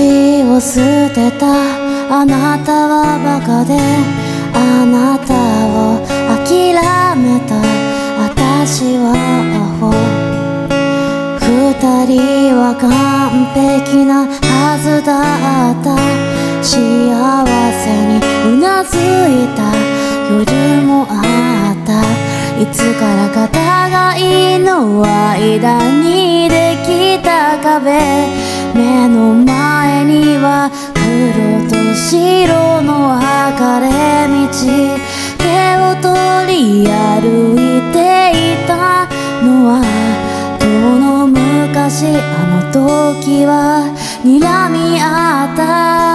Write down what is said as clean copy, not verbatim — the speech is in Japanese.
命を捨てたあなたはバカで、あなたを諦めた私はアホ。二人は完璧なはずだった。幸せにうなずいた夜もあった。いつからか互いの間にできた壁、目の前には黒と白の分かれ道。手を取り歩いていたのは遠の昔、あの時は睨み合った